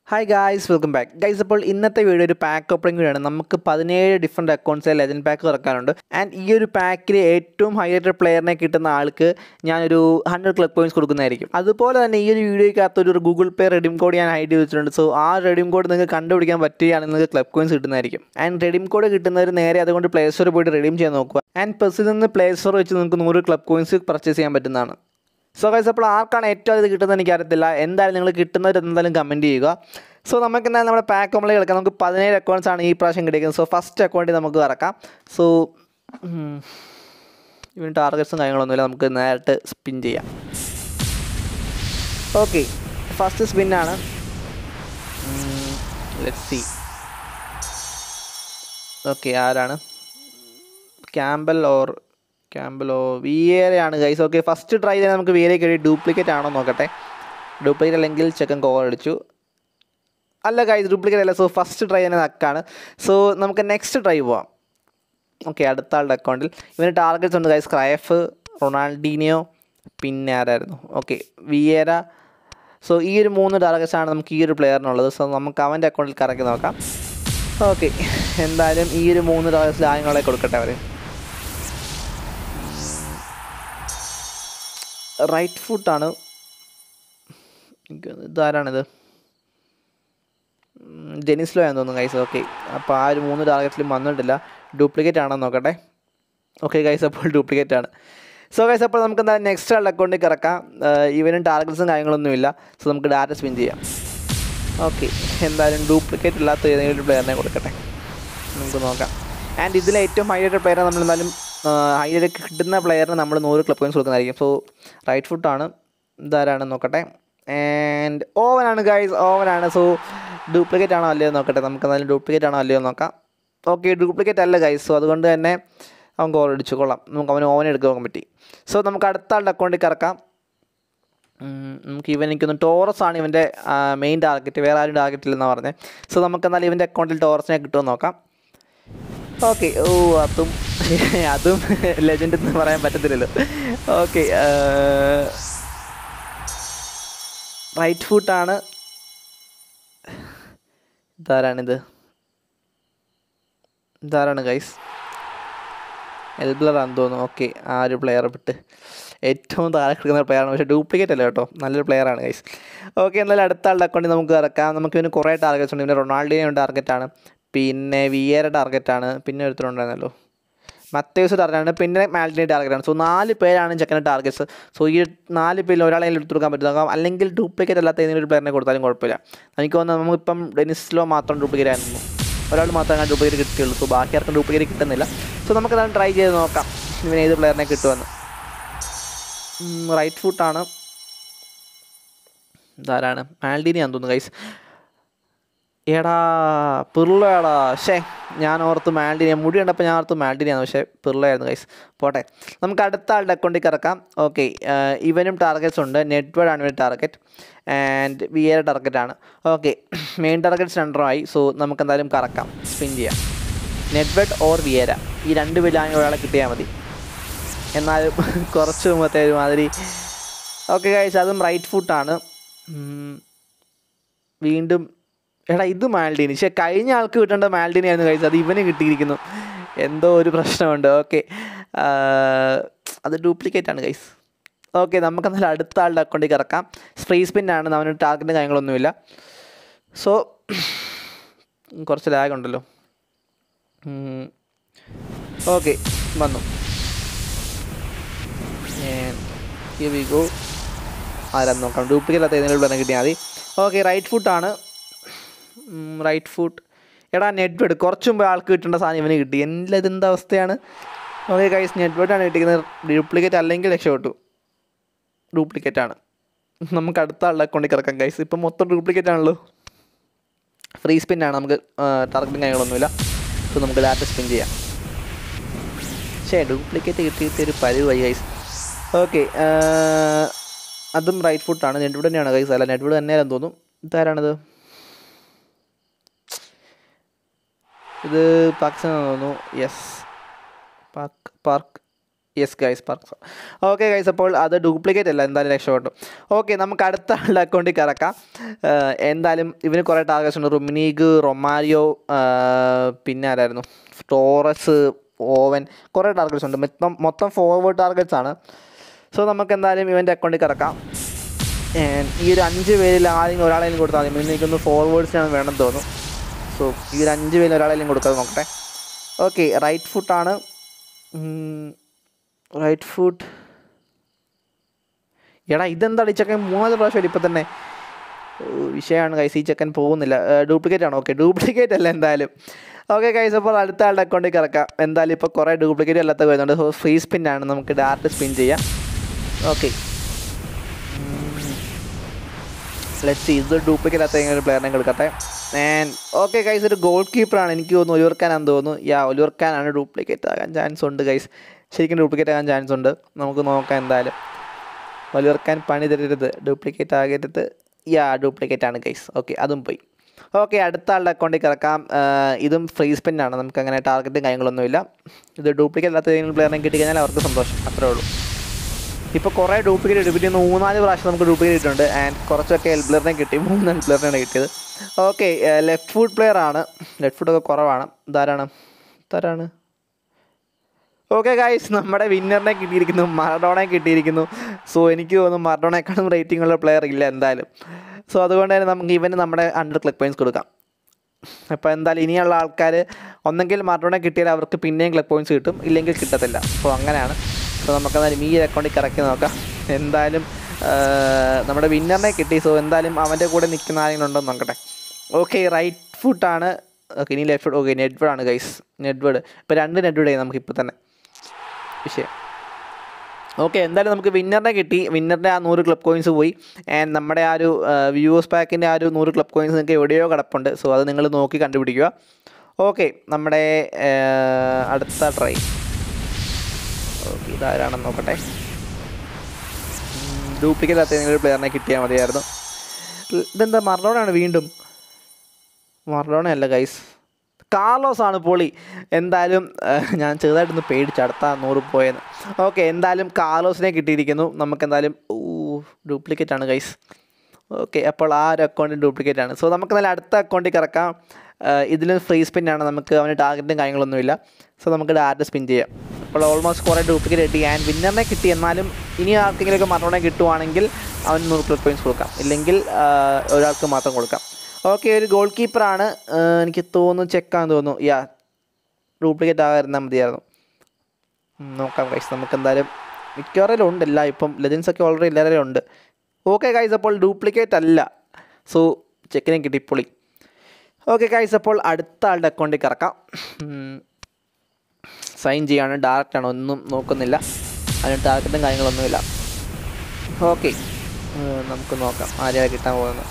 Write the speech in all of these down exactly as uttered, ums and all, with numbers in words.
Hi guys, welcome back. Guys, അപ്പോൾ ഇന്നത്തെ video ഒരു പാക്ക് ഓപ്പണിംഗ് വീഡിയോ ആണ്. നമുക്ക് പതിനേഴ് ഡിഫറെൻറ്റ് അക്കൗണ്ട്സിലെ ലെജൻഡ് പാക്ക് തുറക്കാനുണ്ട്. ആൻഡ് ഈ ഒരു പാക്കിൽ ഏറ്റവും ഹൈലൈറ്റഡ് പ്ലെയറിനെ കിട്ടുന്ന ആൾക്ക് ഞാനൊരു ഹൺഡ്രഡ് ക്ലബ് പോയിൻറ്റ്സ് കൊടുക്കുന്നതായിരിക്കും. അതുപോലെ തന്നെ ഈ ഒരു വീഡിയോയ്ക്കകത്ത് ഒരു ഗൂഗിൾ പേ റെഡീം കോഡ് ഞാൻ ഹൈഡ് ചെയ്തിട്ടുണ്ട്. സോ ആ റെഡീം കോഡ് നിങ്ങൾക്ക് കണ്ടുപിടിക്കാൻ പറ്റുകയാണെങ്കിൽ നിങ്ങൾക്ക് ക്ലബ് കോയിൻസ് കിട്ടുന്നതായിരിക്കും. ആൻഡ് റെഡീം കോഡ് കിട്ടുന്നവർ നേരെ അതുകൊണ്ട് പ്ലേ സ്റ്റോറിൽ പോയിട്ട് റെഡീം ചെയ്യാൻ നോക്കുക. ആൻഡ് പെസ്സിൽ നിന്ന് പ്ലേ സ്റ്റോർ വെച്ച് നിങ്ങൾക്ക് നൂറ് ക്ലബ് കോയിൻസ് പർച്ചേസ് ചെയ്യാൻ പറ്റുന്നതാണ്. സോ ഗൈസ്, അപ്പോൾ ആർക്കാണ് ഏറ്റവും ഇത് കിട്ടുന്നത് എനിക്കറിയത്തില്ല. എന്തായാലും നിങ്ങൾ കിട്ടുന്നവർ എന്തായാലും കമൻറ്റ് ചെയ്യുക. സോ നമുക്ക് എന്തായാലും നമ്മുടെ പാക്ക് ഓപ്പണിംഗ് എടുക്കാം. നമുക്ക് പതിനേഴ് അക്കൗണ്ട്സ് ആണ് ഈ പ്രാവശ്യം കിട്ടിയിരിക്കുന്നത്. സോ ഫസ്റ്റ് അക്കൗണ്ടിൽ നമുക്ക് ഇറക്കാം. സോ ഇവന് ടാർഗറ്റ്സും കാര്യങ്ങളൊന്നുമില്ല, നമുക്ക് നേരിട്ട് സ്പിൻ ചെയ്യാം. ഓക്കെ, ഫസ്റ്റ് സ്പിന്നാണ്. Let's see. ഓക്കെ, ആരാണ്? ക്യാമ്പൽ ഓർ ക്യാമ്പലോ വിയേറയാണ് ഗൈസ്. ഓക്കെ, ഫസ്റ്റ് ട്രൈ ചെയ്താൽ നമുക്ക് വിയേറെ കിട്ടി. ഡ്യൂപ്ലിക്കേറ്റ് ആണോ നോക്കട്ടെ. ഡ്യൂപ്ലിക്കേറ്റ് അല്ലെങ്കിൽ ചെക്കൻ കോൾ അടിച്ചു. അല്ല ഗൈസ്, ഡ്യൂപ്ലിക്കേറ്റ് അല്ല. സോ ഫസ്റ്റ് ട്രൈ തന്നെ നക്കാണ്. സോ നമുക്ക് നെക്സ്റ്റ് ട്രൈ പോവാം. ഓക്കെ, അടുത്ത ആളുടെ അക്കൗണ്ടിൽ ഇവന് ടാർഗറ്റ്സ് ഉണ്ട് ഗൈസ്. ക്രൈഫ്, റൊണാൾഡീനിയോ, പിന്നെ ആരായിരുന്നു? ഓക്കെ, വിയേറ. സോ ഈ ഒരു മൂന്ന് ടാർഗറ്റ്സ് ആണ് നമുക്ക് ഈ ഒരു പ്ലെയറിനുള്ളത്. സോ നമുക്ക് അവൻ്റെ അക്കൗണ്ടിൽ കറക്കി നോക്കാം. ഓക്കെ, എന്തായാലും ഈ ഒരു മൂന്ന് ടാർഗറ്റ്സ് ആളുകളെ കൊടുക്കട്ടെ അവർ. റൈറ്റ് ഫുട്ടാണ്. ഇതാരാണിത്? ജെനിസ്ലോ ആണെന്ന് തോന്നുന്നു ഗൈസ്. ഓക്കെ, അപ്പോൾ ആ ഒരു മൂന്ന് ടാർഗറ്റ്സിലും വന്നിട്ടില്ല. ഡ്യൂപ്ലിക്കേറ്റ് ആണോ നോക്കട്ടെ. ഓക്കെ ഗൈസ്, അപ്പോൾ ഡ്യൂപ്ലിക്കേറ്റ് ആണ്. സോ ഗൈസ്, അപ്പോൾ നമുക്ക് എന്തായാലും നെക്സ്റ്റ് ആളുടെ അക്കൗണ്ടിൽ കിടക്കാം. ഇവനും ടാർഗറ്റ്സും കാര്യങ്ങളൊന്നുമില്ല. സോ നമുക്ക് ഡാറ്റ സ്പിൻ ചെയ്യാം. ഓക്കെ, എന്തായാലും ഡ്യൂപ്ലിക്കേറ്റ് ഇല്ലാത്ത ഏതെങ്കിലും ഒരു പ്ലെയറിനെ കൊടുക്കട്ടെ, നമുക്ക് നോക്കാം. ആൻഡ് ഇതിലെ ഏറ്റവും ഹൈലൈറ്റഡ് പ്ലെയറെ നമ്മൾ എന്തായാലും ഹൈലൈറ്റ് കിട്ടുന്ന പ്ലെയറിന് നമ്മൾ നൂറ് ക്ലബ് പോയിൻറ്റ്സ് കൊടുക്കുന്നതായിരിക്കും. സോ റൈറ്റ് ഫുട്ടാണ്. ഇതാരാണെന്ന് നോക്കട്ടെ. ആൻഡ് ഓവനാണ് ഗൈസ്, ഓവനാണ്. സോ ഡ്യൂപ്ലിക്കേറ്റ് ആണോ അല്ലയോ നോക്കട്ടെ. നമുക്ക് എന്തായാലും ഡ്യൂപ്ലിക്കേറ്റ് ആണോ അല്ലയോ നോക്കാം. ഓക്കെ, ഡ്യൂപ്ലിക്കേറ്റ് അല്ല ഗൈസ്. സോ അതുകൊണ്ട് തന്നെ അവൻ കോൾ അടിച്ചു. കൊള്ളാം, നമുക്ക് അവന് ഓവൻ എടുക്കാൻ നോക്കാൻ പറ്റി. സോ നമുക്ക് അടുത്ത ആളുടെ അക്കൗണ്ടിൽ കിടക്കാം. നമുക്ക് ഇവൻ എനിക്കൊന്ന് ടോറസ് ആണ് ഇവൻ്റെ മെയിൻ ടാർഗറ്റ്, വേറെ ആരും ടാർഗറ്റ് ഇല്ലെന്നാണ് പറഞ്ഞത്. സോ നമുക്ക് എന്തായാലും ഇവൻ്റെ അക്കൗണ്ടിൽ ടോറസിനെ കിട്ടുമെന്ന് നോക്കാം. ഓക്കെ, ഓ അതും അതും ലെജൻഡ് എന്ന് പറയാൻ പറ്റത്തില്ലല്ലോ. ഓക്കെ, റൈറ്റ് ഫുട്ടാണ്. ഇതാരാണിത്? ഇതാരാണ് ഗൈസ്? എൽബ്ലറാണെന്ന് തോന്നുന്നു. ഓക്കെ, ആ ഒരു പ്ലെയറെ വിട്ട് ഏറ്റവും താഴെ കിടക്കുന്ന പ്ലെയറാണ്, പക്ഷേ ഡ്യൂപ്ലിക്കേറ്റ് അല്ല കേട്ടോ, നല്ലൊരു പ്ലെയറാണ് ഗൈസ്. ഓക്കെ, എന്നാലും അടുത്ത ആളുടെ അക്കൗണ്ടിൽ നമുക്ക് ഇറക്കാം. നമുക്ക് ഇതിന് കുറേ ടാർഗറ്റ്സ് ഉണ്ട്. പിന്നെ റൊണാൾഡീനോ ടാർഗറ്റാണ്, പിന്നെ വിയേറ ടാർഗറ്റാണ്, പിന്നെ ഒരുത്തരുണ്ടായിരുന്നല്ലോ മത്തേഴ്സ് ടാർഗറ്റാണ്, പിന്നെ മാൽഡിനി ടാർഗറ്റാണ്. സോ നാല് പേരാണ് ചെക്കൻ്റെ ടാർഗറ്റ്സ്. സോ ഈ നാല് പേരിൽ ഒരാളെ എടുത്ത് കൊടുക്കാൻ പറ്റും. അല്ലെങ്കിൽ ഡ്യൂപ്ലിക്കേറ്റ് അല്ലാത്ത ഏതെങ്കിലും ഒരു പ്ലെയറിനെ കൊടുത്താലും കുഴപ്പമില്ല. എനിക്ക് തോന്നുന്നത് നമുക്കിപ്പം ഡെനിസ്ലോ മാത്രം ഡ്യൂപ്ലിക്കേറ്റ് ആയിരുന്നു, ഒരാൾ മാത്രമേ ഞാൻ ഡ്യൂപ്ലിക്കേറ്റ് കിട്ടുകയുള്ളൂ. സോ ബാക്കി ആർക്കും ഡ്യൂപ്ലിക്കേറ്റ് കിട്ടുന്നില്ല. സോ നമുക്കതാണ് ട്രൈ ചെയ്ത് നോക്കാം ഇവന് ഏത് പ്ലെയറിനെ കിട്ടുമെന്ന്. റൈറ്റ് ഫുട്ടാണ്. ഇതാരാണ്? മാൽഡിനിയാന്ന് തോന്നുന്നു ഗൈസ്. എടാ പിർളയാടാ. ഷേ, ഞാൻ ഓർത്ത് മാൽഡിനിയ. മുടി കണ്ടപ്പോൾ ഞാൻ ഓർത്ത് മാൽഡിനിയാണ്, പക്ഷേ പിർളയായിരുന്നു ഗൈസ്. പോട്ടെ, നമുക്ക് അടുത്ത ആളുടെ അക്കൗണ്ടിൽ കിടക്കാം. ഓക്കെ, ഇവനും ടാർഗറ്റ്സ് ഉണ്ട്. നെറ്റ്വേഡ് ആണ് ഇവൻ്റെ ടാർഗറ്റ്, ആൻഡ് വിയേറ ടാർഗറ്റാണ്. ഓക്കെ, മെയിൻ ടാർഗറ്റ്സ് രണ്ടെണ്ണമായി. സോ നമുക്ക് എന്തായാലും കറക്കാം, സ്പിൻ ചെയ്യാം. നെറ്റ്വേഡ് ഓർ വിയേറ, ഈ രണ്ട് പേരിലാണെങ്കിൽ ഒരാളെ കിട്ടിയാൽ മതി. എന്നാലും കുറച്ച് മുമ്പത്തെ ഒരുമാതിരി. ഓക്കെ ഗൈസ്, അതും റൈറ്റ് ഫുട്ടാണ്. വീണ്ടും എടാ ഇത് മാൽഡിനി. പക്ഷേ കഴിഞ്ഞ ആൾക്ക് കിട്ടേണ്ട മാൽഡിനി ആയിരുന്നു ഗൈസ്, അത് ഇവന് കിട്ടിയിരിക്കുന്നു. എന്തോ ഒരു പ്രശ്നമുണ്ട്. ഓക്കെ, അത് ഡ്യൂപ്ലിക്കേറ്റ് ആണ് ഗൈസ്. ഓക്കെ, നമുക്ക് എന്നാലും അടുത്ത ആളുടെ അക്കൗണ്ടിൽ കിടക്കാം. ഫ്രീ സ്പിന്നാണ്, അവന് ടാർഗറ്റിൻ്റെ കാര്യങ്ങളൊന്നുമില്ല. സോ കുറച്ച് ലാഗ് ഉണ്ടല്ലോ. ഓക്കെ, വന്നു. Here we go. ആരാന്ന് നോക്കാം. ഡ്യൂപ്ലിക്കേറ്റ് അല്ലാത്ത ഏതെങ്കിലും പ്ലെയറിനെ കിട്ടിയാൽ മതി. ഓക്കെ, റൈറ്റ് ഫുട്ടാണ്. Right foot. എടാ നെറ്റ്വേഡ്, കുറച്ച് മുമ്പ് ആൾക്ക് കിട്ടേണ്ട സാധനം ഇവന് കിട്ടി. എൻ്റെ ഇതെന്താ അവസ്ഥയാണ്? ഓക്കെ ഗൈസ്, നെറ്റ്വേഡാണ് കിട്ടിക്കുന്നത്. ഡ്യൂപ്ലിക്കേറ്റ് അല്ലെങ്കിൽ രക്ഷപ്പെട്ടു. ഡ്യൂപ്ലിക്കേറ്റ് ആണ്. നമുക്ക് അടുത്ത ആളുടെ അക്കൗണ്ടിൽ കിടക്കാം ഗൈസ്. ഇപ്പം മൊത്തം ഡ്യൂപ്ലിക്കേറ്റ് ആണല്ലോ. ഫ്രീ സ്പിന്നാണ്, നമുക്ക് ടാർഗറ്റും കാര്യങ്ങളൊന്നുമില്ല. സോ നമുക്ക് ഡാറ്റ സ്പിൻ ചെയ്യാം. പക്ഷേ ഡ്യൂപ്ലിക്കേറ്റ് കിട്ടിയിട്ട് ഒരു പരിവായി ഗൈസ്. ഓക്കെ, അതും റൈറ്റ് ഫുട്ടാണ്. നെറ്റ്വേഡ് തന്നെയാണ് ഗൈസ്. അല്ല, നെറ്റ്വേഡ് തന്നെയാണെന്ന് തോന്നുന്നു. ഇതാരാണിത്? ഇത് പാകിസ്ഥാനാണെന്ന് തോന്നുന്നു. Yes, Park Park yes guys പറഞ്ഞു. ഓക്കെ ഗൈസ്, അപ്പോൾ അത് ഡ്യൂപ്ലിക്കേറ്റ് അല്ല, എന്തായാലും രക്ഷപ്പെട്ടു. ഓക്കെ, നമുക്ക് അടുത്ത ആളുടെ അക്കൗണ്ടിൽ കറക്കാം. എന്തായാലും ഇവന് കുറേ ടാർഗറ്റ്സ് ഉണ്ട്. റുമിനീഗ്, റൊമാരിയോ, പിന്നെ ആരായിരുന്നു, ടോറസ്, ഓവൻ, കുറേ ടാർഗറ്റ്സ് ഉണ്ട്. മൊത്തം മൊത്തം ഫോർവേഡ് ടാർഗറ്റ്സ് ആണ്. സോ നമുക്ക് എന്തായാലും ഇവൻ്റെ അക്കൗണ്ടിൽ കിടക്കാം. ഈ ഒരു അഞ്ച് പേരിൽ ആരെങ്കിലും ഒരാളെങ്കിലും കൊടുത്താൽ മതി. എനിക്കൊന്ന് ഫോർവേഡ്സിനാണ് വേണമെന്ന് തോന്നുന്നു. സോ ഈ ഒരു അഞ്ച് പേരിൽ ഒരാളെങ്കിലും കൊടുക്കാതെ നോക്കട്ടെ. ഓക്കെ, റൈറ്റ് ഫുട്ടാണ്. Right foot. എടാ ഇതെന്താണ് ഈ ചെക്കൻ മൂന്നാല് പ്രാവശ്യം ഇപ്പം തന്നെ വിഷയമാണ് ഗൈസ്. ഈ ചെക്കൻ പോകുന്നില്ല. ഡ്യൂപ്ലിക്കേറ്റ് ആണോ? ഓക്കെ, ഡ്യൂപ്ലിക്കേറ്റ് അല്ല എന്തായാലും. ഓക്കെ ഗൈസ്, അപ്പോൾ അടുത്ത ആളുടെ അക്കൗണ്ടിൽ കിടക്കാം. എന്തായാലും ഇപ്പോൾ കുറേ ഡ്യൂപ്ലിക്കേറ്റ് അല്ലാത്ത വരുന്നുണ്ട്. സോ ഫ്രീ സ്പിന്നാണ്, നമുക്ക് ഡയറക്റ്റ് സ്പിൻ ചെയ്യാം. Okay, let's see. ഇത് ഡ്യൂപ്ലിക്കേറ്റ് അല്ലാത്ത ഒരു പ്ലെയറിനെ എടുക്കട്ടെ. ആൻഡ് ഓക്കെ ഗൈസ്, ഒരു ഗോൾ കീപ്പറാണ്. എനിക്ക് തോന്നുന്നു ഒലിവർ ഖാനാണെന്ന് തോന്നുന്നു. യാ, ഒലിവർ ഖാനാണ്. ഡ്യൂപ്ലിക്കേറ്റ് ആകാൻ ചാൻസ് ഉണ്ട് ഗൈസ്. ശരിക്കും ഡ്യൂപ്ലിക്കേറ്റ് ആകാൻ ചാൻസ് ഉണ്ട്. നമുക്ക് നോക്കാം എന്തായാലും. ഒലിവർ ഖാൻ പണി തരരുത്, ഡ്യൂപ്ലിക്കേറ്റ് ആകരുത്. യാ, ഡ്യൂപ്ലിക്കേറ്റ് ആണ് ഗൈസ്. ഓക്കെ, അതും പോയി. ഓക്കെ, അടുത്ത ആളുടെ അക്കൗണ്ടിൽ കിടക്കാം. ഇതും ഫ്രീ സ്പിന്നാണ്, നമുക്ക് അങ്ങനെ ടാർഗറ്റും കാര്യങ്ങളൊന്നുമില്ല. ഇത് ഡ്യൂപ്ലിക്കേറ്റ് അല്ലാത്ത ഏതെങ്കിലും പ്ലെയറിനെ കിട്ടിക്കഴിഞ്ഞാൽ അവർക്ക് സന്തോഷം, അത്രേ ഉള്ളൂ. ഇപ്പോൾ കുറേ ഡ്യൂപ്ലിക്കേറ്റ് കിട്ടി. പിന്നെ മൂന്നാല് പ്രാവശ്യം നമുക്ക് ഡ്യൂപ്ലിക്കേറ്റ് കിട്ടിയിട്ടുണ്ട്. ആൻഡ് കുറച്ചൊക്കെ എൽബ്ലറിനെ കിട്ടി. മൂന്ന് എൽബ്ലറിനാണ് കിട്ടിയത്. ഓക്കെ, ലെഫ്റ്റ് ഫുട്ട് പ്ലെയർ ആണ്. ലെഫ്റ്റ് ഫുട്ടൊക്കെ കുറവാണ്. ഇതാരാണ് ഇതാരാണ് ഓക്കെ ഗൈസ്, നമ്മുടെ വിന്നറിനെ കിട്ടിയിരിക്കുന്നു, മറഡോണയെ കിട്ടിയിരിക്കുന്നു. സോ എനിക്ക് തോന്നുന്നു മറഡോണയെക്കാളും റേറ്റിംഗ് ഉള്ള പ്ലെയർ ഇല്ല എന്തായാലും. സോ അതുകൊണ്ട് തന്നെ നമുക്ക് ഇവന് നമ്മുടെ ഹൺഡ്രഡ് ക്ലിക്ക് പോയിൻറ്റ്സ് കൊടുക്കാം. അപ്പോൾ എന്തായാലും ഇനിയുള്ള ആൾക്കാർ ഒന്നെങ്കിൽ മറഡോണ കിട്ടിയാൽ അവർക്ക് പിന്നെയും ക്ലിക്ക് പോയിൻറ്റ്സ് കിട്ടും, ഇല്ലെങ്കിൽ കിട്ടത്തില്ല. സോ അങ്ങനെയാണ്. സോ നമുക്കെന്തായാലും ഈ അക്കൗണ്ടിൽ കറക്കി നോക്കാം. എന്തായാലും നമ്മുടെ വിന്നറിനെ കിട്ടി. സോ എന്തായാലും അവൻ്റെ കൂടെ നിൽക്കുന്ന ആരെങ്കിലും ഉണ്ടോ എന്ന് നോക്കട്ടെ. ഓക്കെ, റൈറ്റ് ഫുട്ടാണ്. ഓക്കെ, ഇനി ലെഫ്റ്റ് ഫുട്ട്. ഓക്കെ, നെഡ്വേഡ് ആണ് ഗൈസ്. നെഡ്വേഡ് ഇപ്പോൾ രണ്ട് നെഡ്വേഡ് ആയി നമുക്കിപ്പോൾ തന്നെ വിഷയം. ഓക്കെ, എന്തായാലും നമുക്ക് വിന്നറിനെ കിട്ടി. വിന്നറിൻ്റെ ആ നൂറ് ക്ലബ് കോയിൻസ് പോയി. ആൻഡ് നമ്മുടെ ആ ഒരു വ്യൂവേഴ്സ് പാക്കിൻ്റെ ആ ഒരു നൂറ് ക്ലബ് കോയിൻസ് നിങ്ങൾക്ക് എവിടെയോ കിടപ്പുണ്ട്. സോ അത് നിങ്ങൾ നോക്കി കണ്ടുപിടിക്കുക. ഓക്കെ, നമ്മുടെ അടുത്ത ട്രൈ. ഓക്കെ, ഇതാരാണെന്ന് നോക്കട്ടെ. ഡ്യൂപ്ലിക്കേറ്റ് ആത്ത ഏതെങ്കിലും പ്ലെയറിനെ കിട്ടിയാൽ മതിയായിരുന്നു. ഇതെന്താ മറഡോണയാണ് വീണ്ടും? മറഡോണയല്ല ഗൈസ്, കാർലോസ് ആണ്. പൊളി. എന്തായാലും ഞാൻ ചെറുതായിട്ടൊന്ന് പേടിച്ച് അടുത്ത നൂറ് പോയെന്ന്. ഓക്കെ, എന്തായാലും കാർലോസിനെ കിട്ടിയിരിക്കുന്നു നമുക്ക്. എന്തായാലും ഓ ഡ്യൂപ്ലിക്കേറ്റ് ആണ് ഗൈസ്. ഓക്കെ, അപ്പോൾ ആ ഒരു അക്കൗണ്ടിൽ ഡ്യൂപ്ലിക്കേറ്റ് ആണ്. സോ നമുക്ക് നല്ല അടുത്ത അക്കൗണ്ടിൽ കിടക്കാം. ഇതിലും ഫ്രീ സ്പിന്നാണ്, നമുക്ക് അവന് ടാർഗറ്റും കാര്യങ്ങളൊന്നുമില്ല. സോ നമുക്ക് ഡയറക്റ്റ് സ്പിൻ ചെയ്യാം. അപ്പോൾ ഓൾമോസ്റ്റ് കുറേ ഡ്യൂപ്ലിക്കേറ്റ് കിട്ടി. ആൻഡ് വിന്നറിനെ കിട്ടി. എന്നാലും ഇനി ആർക്കെങ്കിലുമൊക്കെ മറഡോണ കിട്ടുവാണെങ്കിൽ അവന് നൂറ് ക്ലിക്ക് പോയിൻറ്റ്സ് കൊടുക്കാം, ഇല്ലെങ്കിൽ ഒരാൾക്ക് മാത്രം കൊടുക്കാം. ഓക്കെ, ഒരു ഗോൾ കീപ്പറാണ്. എനിക്ക് തോന്നുന്നു ചെക്കാന്ന് തോന്നുന്നു. യാ, ഡ്യൂപ്ലിക്കേറ്റ് ആകാതിരുന്നാൽ മതിയായിരുന്നു. നോക്കാം ഗൈസ്, നമുക്ക് എന്തായാലും മിക്കവാറും ഉണ്ട്. ഇല്ല, ഇപ്പം ലെജൻസൊക്കെ ഓൾറെഡി എല്ലാവരും ഉണ്ട്. ഓക്കെ ഗൈസ്, അപ്പോൾ ഡ്യൂപ്ലിക്കേറ്റ് അല്ല. സോ ചെക്കിനെ കിട്ടി, പൊളി. ഓക്കെ ഗൈസ്, അപ്പോൾ അടുത്ത ആളുടെ അക്കൗണ്ടിൽ കിടക്കാം. സൈൻ ചെയ്യാണ്, ഡയറക്റ്റാണ്, ഒന്നും നോക്കുന്നില്ല. അതിന് ടാർഗറ്റും കാര്യങ്ങളൊന്നുമില്ല. ഓക്കെ, നമുക്ക് നോക്കാം ആരെയാണ് കിട്ടാൻ പോകുന്നത്.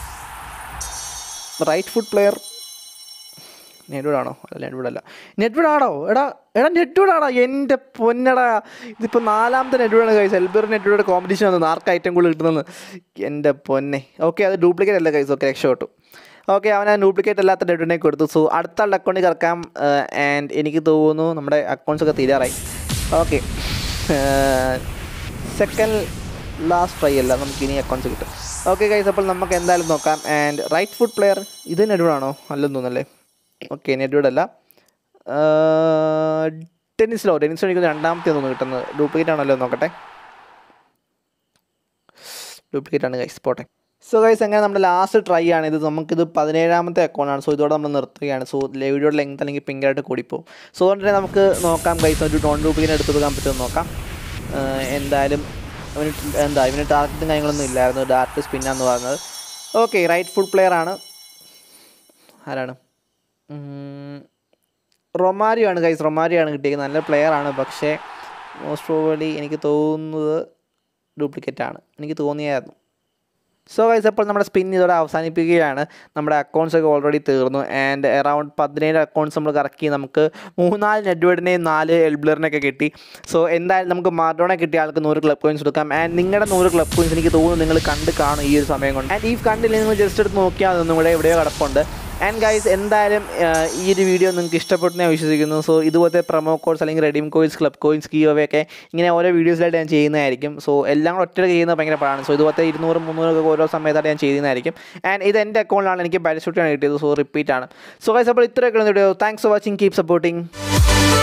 Right foot player. നെഡ്വേഡ് ആണോ? അല്ല, നെഡ്വേഡ് അല്ല. നെഡ്വേഡ് ആണോ? എടാ എടാ നെഡ്വേഡ് ആണോ? എൻ്റെ പൊന്നടാ, ഇതിപ്പോൾ നാലാമത്തെ നെഡ്വേഡാണ് ഗൈസ്. എൽബർ നെഡ്വേഡ് കോമ്പറ്റീഷൻ വന്നു, ആർക്ക് ഐറ്റം കൂടുതൽ കിട്ടുന്നത്. എൻ്റെ പൊന്നെ. ഓക്കെ, അത് ഡ്യൂപ്ലിക്കേറ്റ് അല്ല ഗൈസ്. ഓക്കെ, രക്ഷപ്പെട്ടു. ഓക്കെ, അവൻ ആ ഡ്യൂപ്ലിക്കേറ്റ് അല്ലാത്ത നെഡ്വേഡിനെ കൊടുത്തു. സോ അടുത്ത ആളുടെ അക്കൗണ്ടിൽ കിടക്കാം. ആൻഡ് എനിക്ക് തോന്നുന്നു നമ്മുടെ അക്കൗണ്ട്സൊക്കെ തീരാറായി. ഓക്കെ, സെക്കൻഡ് ലാസ്റ്റ് ട്രൈ അല്ല, നമുക്ക് ഇനി അക്കൗണ്ട്സ് കിട്ടും. ഓക്കെ ഗൈസ്, അപ്പോൾ നമുക്ക് എന്തായാലും നോക്കാം. And right foot player. ഇത് നെഡ്വേഡ് ആണോ? അല്ലെന്ന് തോന്നല്ലേ. ഓക്കെ, നെഡ്വേഡ് അല്ല. ടെന്നിസിലോ ടെന്നിസിലോ എനിക്ക് രണ്ടാമത്തെ തോന്നുന്നു കിട്ടുന്നത്. ഡ്യൂപ്ലിക്കേറ്റ് ആണല്ലോ, നോക്കട്ടെ. ഡ്യൂപ്ലിക്കേറ്റ് ആണ് ഗൈസ്, പോട്ടെ. സോ ഗൈസ്, അങ്ങനെ നമ്മുടെ ലാസ്റ്റ് ട്രൈ ആണ് ഇത്. നമുക്കിത് പതിനേഴാമത്തെ അക്കൗണ്ടാണ്. സോ ഇതോടെ നമ്മൾ നിർത്തുകയാണ്. സോ വീഡിയോയുടെ ലെങ്ത് അല്ലെങ്കിൽ പിങ്കായിട്ട് കൂടിപ്പോവും. സോ അതുകൊണ്ട് തന്നെ നമുക്ക് നോക്കാം ഗൈസ്, ഒരു നോൺ ഡ്യൂപ്ലിക്കേറ്റ് എടുത്ത് കൊടുക്കാൻ പറ്റുമെന്ന് നോക്കാം. എന്തായാലും അവന് എന്താ ഇവന് ടാർഗറ്റും കാര്യങ്ങളൊന്നും ഇല്ലായിരുന്നു, ഡയറക്റ്റ് സ്പിന്നാന്ന് പറഞ്ഞത്. ഓക്കെ, റൈറ്റ് ഫുട്ട് പ്ലെയർ ആണ്. ആരാണ്? റൊമാരിയോ ആണ് ഗൈസ്. റൊമാരിയോ ആണ് കിട്ടിയത്. നല്ല പ്ലെയർ ആണ്, പക്ഷേ മോസ്റ്റ് പ്രോബബ്ലി എനിക്ക് തോന്നുന്നത് ഡ്യൂപ്ലിക്കേറ്റ് ആണ്, എനിക്ക് തോന്നിയായിരുന്നു. സോ ഗൈസ്, അപ്പോൾ നമ്മുടെ സ്പിൻ ഇതോടെ അവസാനിപ്പിക്കുകയാണ്. നമ്മുടെ അക്കൗണ്ട്സൊക്കെ ഓൾറെഡി തീർന്നു. ആൻഡ് അറൗണ്ട് പതിനേഴ് അക്കൗണ്ട്സ് നമ്മൾ കറക്കി നമുക്ക് മൂന്നാല് നെഡ്വേഡിനെയും നാല് എൽബ്ലറിനൊക്കെ കിട്ടി. സോ എന്തായാലും നമുക്ക് മറഡോണ കിട്ടിയ ആൾക്ക് നൂറ് ക്ലബ് കോയിൻസ് കൊടുക്കാം. ആൻഡ് നിങ്ങളുടെ നൂറ് ക്ലബ് കോയിൻസ് എനിക്ക് തോന്നുന്നു നിങ്ങൾ കണ്ട് കാണും ഈ ഒരു സമയം കൊണ്ട്. ആൻഡ് ഈ കണ്ടില്ലെങ്കിൽ നിങ്ങൾ ജസ്റ്റ് എടുത്ത് നോക്കിയാൽ അതൊന്നും കൂടെ എവിടെയോ കിടപ്പുണ്ട്. ആൻഡ് ഗൈസ് എന്തായാലും ഈ ഒരു വീഡിയോ നിങ്ങൾക്ക് ഇഷ്ടപ്പെട്ടു ഞാൻ വിശ്വസിക്കുന്നു. സോ ഇതുപോലത്തെ പ്രൊമോ കോഡ്സ് അല്ലെങ്കിൽ റെഡീം കോയിൻസ് ക്ലബ് കോയിൻസ് ഗീവൊക്കെ ഇങ്ങനെ ഓരോ വീഡിയോസിലായിട്ട് ഞാൻ ചെയ്യുന്നതായിരിക്കും. സോ എല്ലാം കൂടെ ഒറ്റ ചെയ്യുന്നത് ഭയങ്കര പാടാണ്. സോ ഇതുപോലത്തെ ഇരുന്നൂറ് മുന്നൂറ് ഓരോ സമയത്തായിട്ട് ഞാൻ ചെയ്യുന്നതായിരിക്കും. ആൻഡ് ഇത് എൻ്റെ അക്കൗണ്ടിലാണ് എനിക്ക് പാരഷൂട്ടാണ് കിട്ടിയത്. സോ റിപ്പീറ്റ് ആണ്. സോ ഗൈസ് അപ്പോൾ ഇത്രയൊക്കെ video. Thanks for watching. Keep supporting.